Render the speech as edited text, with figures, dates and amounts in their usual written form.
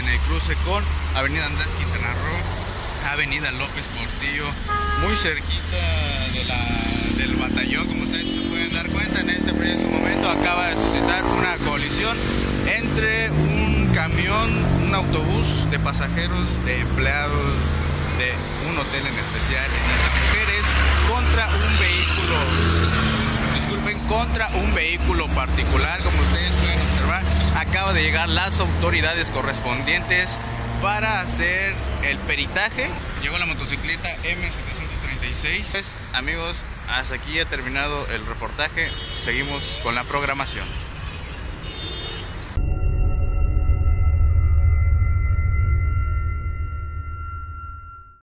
el cruce con Avenida Andrés Quintana Roo, Avenida López Portillo, muy cerquita del batallón. Como ustedes se pueden dar cuenta, en este preciso momento acaba de suscitar una colisión entre un camión, un autobús de pasajeros, de empleados de un hotel en especial en Isla Mujeres, contra un vehículo particular. Como ustedes pueden observar, acaba de llegar las autoridades correspondientes para hacer el peritaje. Llegó la motocicleta M736. Pues, amigos, hasta aquí ha terminado el reportaje. Seguimos con la programación.